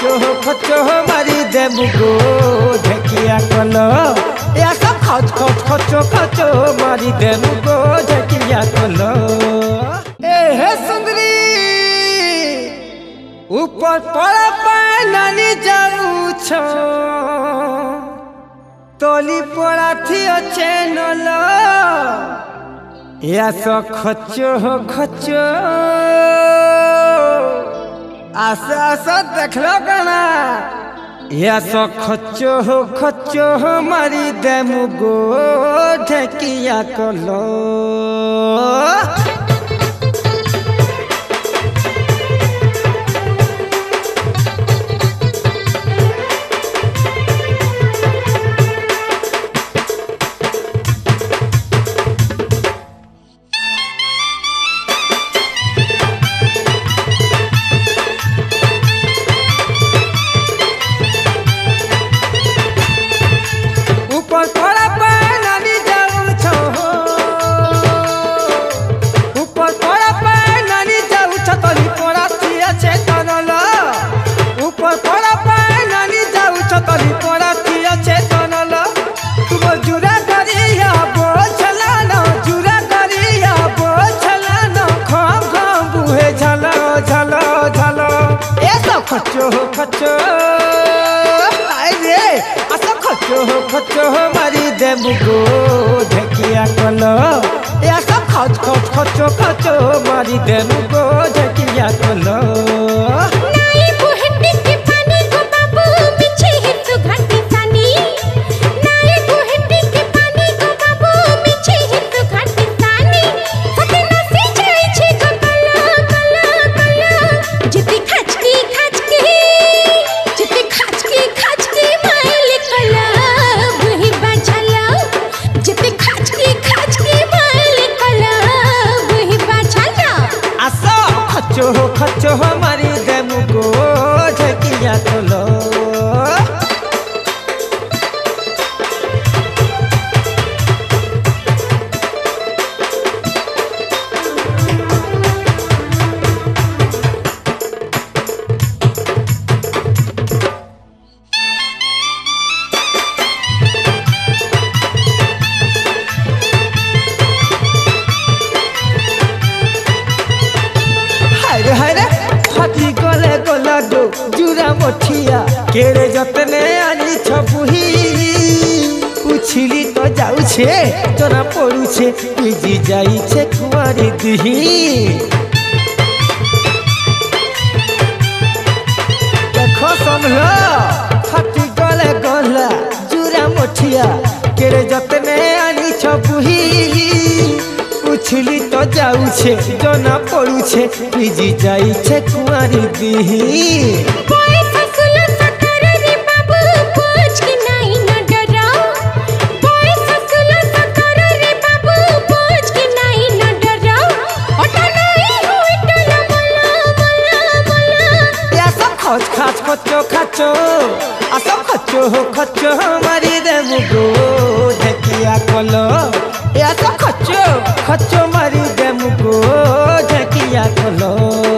खचो मारी देबु गो ढेकिया कलो या सब खचो मारी देबु गो ढेकिया कलो। ए हे सुंदरी ऊपर पड़ा पाए नानी जाऊ छो तोली पड़ा थी अच्छे नलो या सब खचो आशा देखलो कना या सब खचो मारी देमु गो ढेकिया कलो। खचो आरे आसा खचो मारी देबु गो ढेकिया कलो या सब खचो मारी देबु गो ढेकिया कलो। खचो मारी देबु गो ढेकिया कलो। जुरा मठिया केरे जतने आनी छपुही उछिली तो जाऊ छे जना पड़ू छे पिजी जाई छे कुआरी दिही। देखो समलो फाटी गले गला जुरा मठिया केरे जतने आनी छपुही उछली तो जाऊ छे जना पड़ू छे पिजी जाई छे कुआरी दिही। खचो आसा खचो मारी देबु गो ढेकिया कलो या सब खचो मारी देबु गो ढेकिया कलो।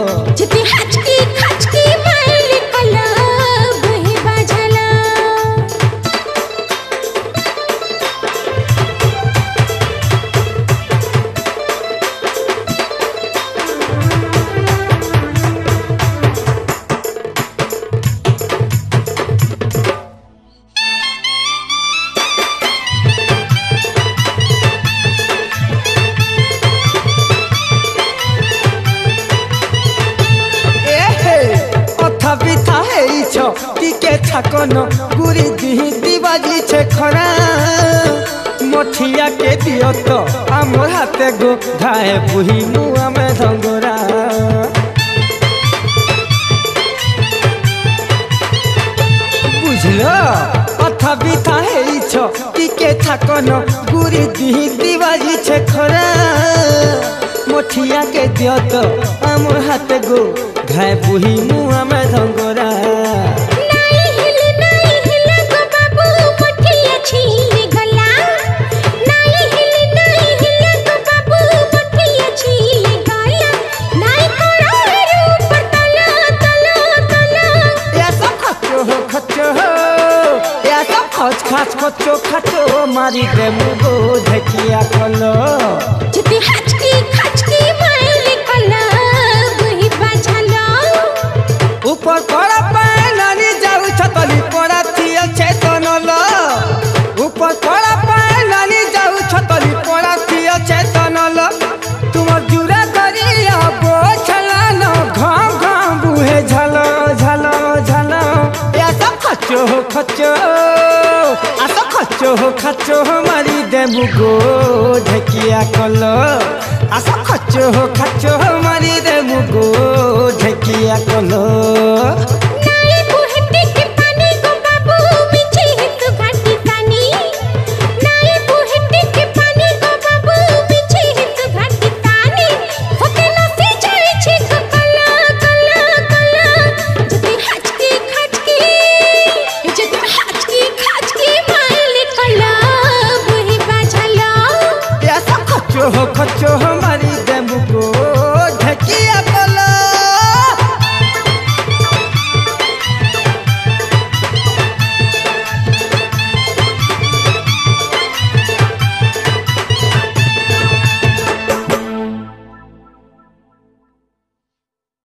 छाकनो गुरी दिही दिबाजी छे खरा मठिया के दियो तो आमर हाथे गो घाए बुही मुआ में धंगोरा। बुझलो अथा बिथा हेई छो टिके छाकनो गुरी दिही दिबाजी छे खरा मठिया के दियो तो आमर हाथे गो घाए बुही मुआ में धंगोरा। खच खाच खचो खचो मारी दे मुगो ढकिया कलो जति हचकी खचकी माइले कला वही बाझलो ऊपर पड़ा पानी जाऊ छतली पड़ा थिया चेतन लो ऊपर पड़ा पानी जाऊ छतली पड़ा थिया चेतन लो तुम जुरा करिया बोछला न घाम घाम बुहे झलो झलो झलो ऐसा खचो खचो आसा खचो खचो मारी दे मुगो ढकिया कलो आसा खचो खचो मारी दे मुगो ढकिया कलो